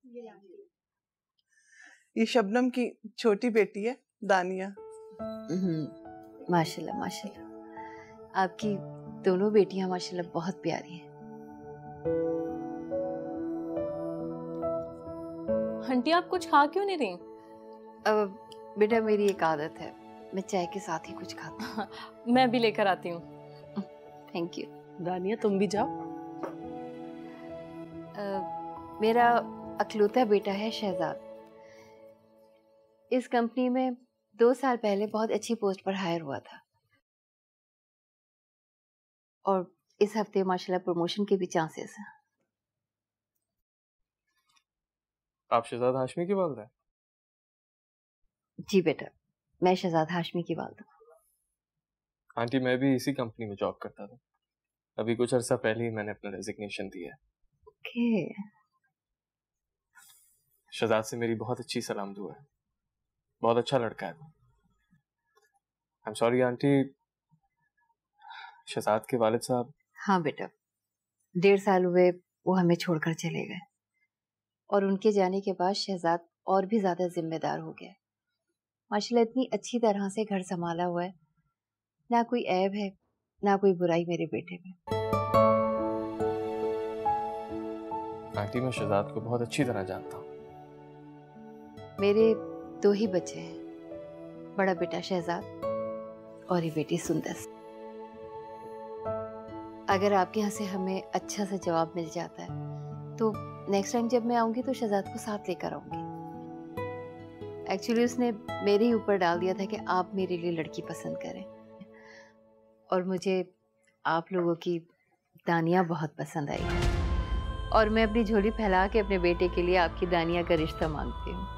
ये शबनम की छोटी बेटी है दानिया। माशाल्लाह माशाल्लाह, आपकी दोनों बेटियां माशाल्लाह बहुत प्यारी हैं। आंटी आप कुछ खा क्यों नहीं रही? बेटा मेरी एक आदत है, मैं चाय के साथ ही कुछ खाती हूँ। मैं भी लेकर आती हूँ। Thank you. दानिया तुम भी जाओ। मेरा अकलौता बेटा है शहजाद। इस कंपनी में 2 साल पहले बहुत अच्छी पोस्ट पर हायर हुआ था और इस हफ्ते माशाल्लाह प्रमोशन के भी चांसेस हैं। आप शहजाद हाशमी की वालिदा हैं? जी बेटा, मैं शहजाद हाशमी की वालिदा हूँ। आंटी मैं भी इसी कंपनी में जॉब करता था, अभी कुछ अर्सा पहले ही मैंने अपना रेजिग्नेशन दिया है। ओके। शहजाद से मेरी बहुत अच्छी सलाम दुआ है, बहुत अच्छा लड़का है। I am sorry aunty, Shahzad के वालिद साहब। हाँ बेटा, 1.5 साल हुए वो हमें छोड़कर चले गए और उनके जाने के बाद शहजाद और भी ज्यादा जिम्मेदार हो गया। माशाल्लाह इतनी अच्छी तरह से घर संभाला हुआ है, ना कोई ऐब है ना कोई बुराई मेरे बेटे में। आंटी मैं शहजाद को बहुत अच्छी तरह जानता हूँ। मेरे 2 ही बच्चे हैं, बड़ा बेटा शहजाद और ये बेटी सुंदर। अगर आपके यहाँ से हमें अच्छा सा जवाब मिल जाता है तो नेक्स्ट टाइम जब मैं आऊंगी तो शहजाद को साथ लेकर आऊंगी। एक्चुअली उसने मेरे ही ऊपर डाल दिया था कि आप मेरे लिए लड़की पसंद करें और मुझे आप लोगों की दानिया बहुत पसंद आई है और मैं अपनी झोली फैला के अपने बेटे के लिए आपकी दानिया का रिश्ता मांगती हूँ।